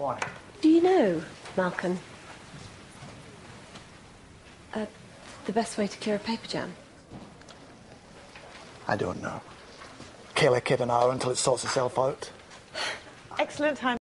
Why? Do you know, Malcolm, the best way to clear a paper jam? I don't know. Kill a kid an hour until it sorts itself out. Excellent time.